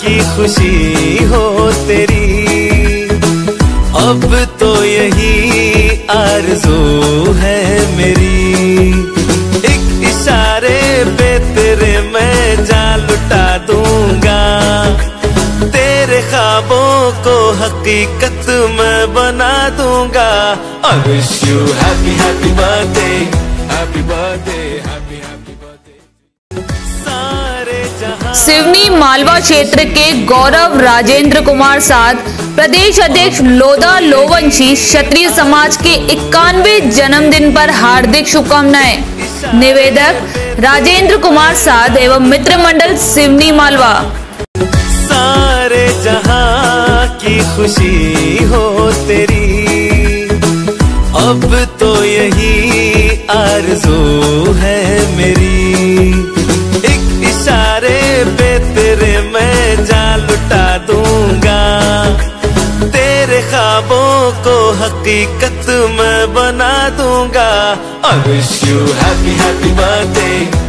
की खुशी हो तेरी, अब तो यही आरज़ू है मेरी। एक इशारे पे तेरे मैं जान लुटा दूंगा, तेरे ख्वाबों को हकीकत मैं बना दूंगा। I wish you happy happy birthday, happy birthday, happy happy birthday। सारे जहां सिवनी मालवा क्षेत्र के गौरव राजेंद्र कुमार साध प्रदेश अध्यक्ष लोधा लोवंशी क्षत्रिय समाज के 91वें जन्मदिन पर हार्दिक शुभकामनाएं। निवेदक राजेंद्र कुमार साध एवं मित्र मंडल सिवनी मालवा। सारे जहां की खुशी हो तेरी, अब तो यही आरज़ू है मेरी। एक इशारे पे तेरे मैं जान लुटा दूंगा, तेरे ख्वाबों को हकीकत मैं बना दूंगा। I wish you happy happy birthday।